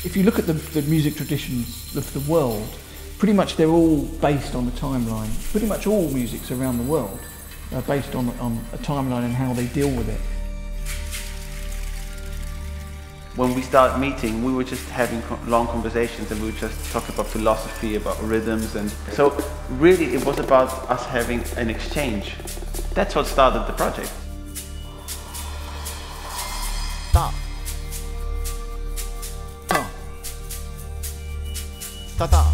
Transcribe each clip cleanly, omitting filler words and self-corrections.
If you look at the music traditions of the world, pretty much they're all based on a timeline. Pretty much all musics around the world are based on a timeline and how they deal with it. When we started meeting, we were just having long conversations, and we would just talk about philosophy, about rhythms, and so really it was about us having an exchange. That's what started the project. Ta. Ta. Ta-ta.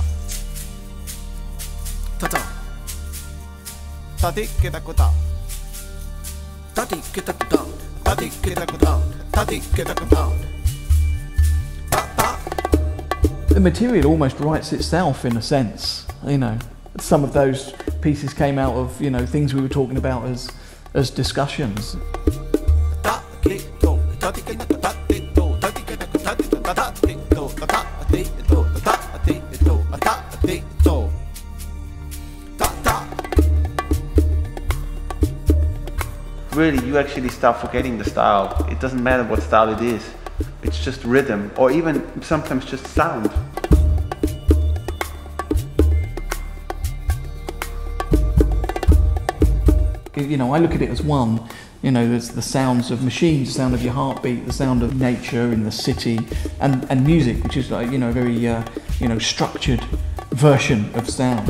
Ta-ta. Ta-ti-ki-ta-ku-ta. Ta-ti-ki-ta-ku-ta. Ta-ti-ki-ta-ku-ta. Ta-ti-ki-ta-ku-ta. The material almost writes itself in a sense, you know. Some of those pieces came out of, you know, things we were talking about as discussions. Really, you actually start forgetting the style. It doesn't matter what style it is. It's just rhythm, or even sometimes just sound. You know, I look at it as one. You know, there's the sounds of machines, the sound of your heartbeat, the sound of nature in the city, and music, which is like, you know, a very you know, structured version of sound.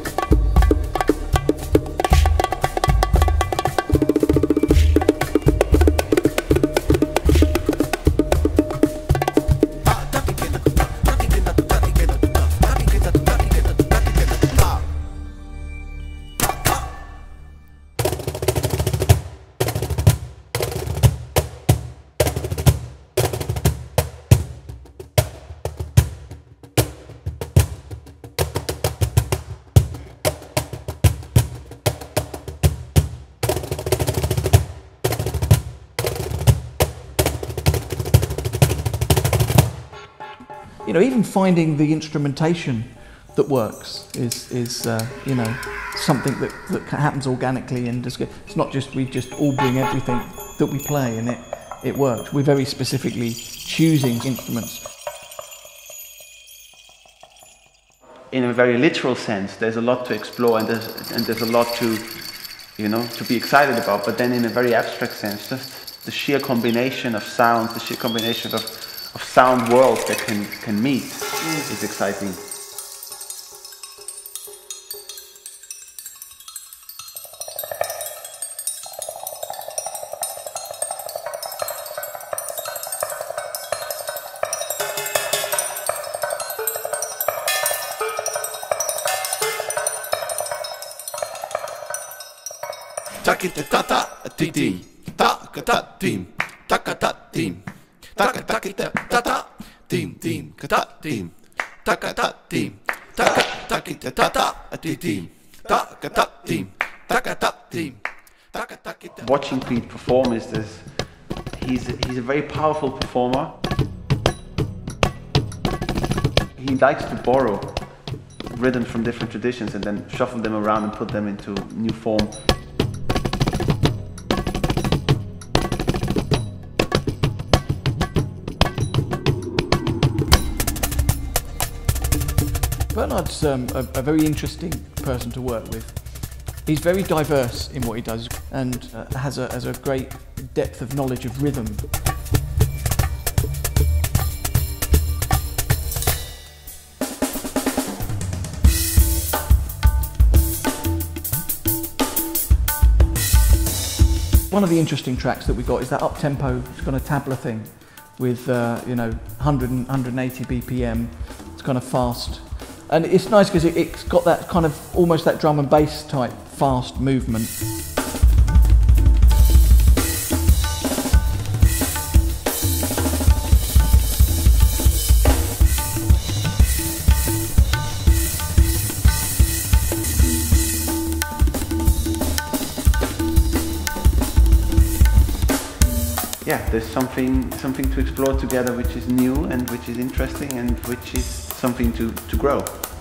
You know, even finding the instrumentation that works is you know, something that happens organically, and it's not just we just all bring everything that we play and it works. We're very specifically choosing instruments. In a very literal sense, there's a lot to explore, and there's a lot to, you know, to be excited about. But then in a very abstract sense, just the sheer combination of sounds, the sheer combination of sound worlds that can meet is exciting. Ta-ki-ta-ta-ta-ti-tim, ta-ka-ta-tim, ta-ka-ta-tim. Ta-ka-ta-ki-ta-ta-ta, tim-tim, ka-ta-tim, ta-ka-ta-tim, ta-ka-ta-ki-ta-ta-ta-ti-tim, ta-ka-ta-tim, ta-ka-ta-tim, ta-ka-ta-ki-ta. Watching Pete perform is this, he's a very powerful performer. He likes to borrow rhythms from different traditions and then shuffle them around and put them into new form. Bernhard's a very interesting person to work with. He's very diverse in what he does, and has a great depth of knowledge of rhythm. One of the interesting tracks that we got is that up-tempo, it's got a tabla thing with you know, 100 and 180 BPM. It's kind of fast. And it's nice because it's got that kind of, almost that drum and bass type fast movement. Yeah, there's something to explore together which is new and which is interesting and which is something to grow.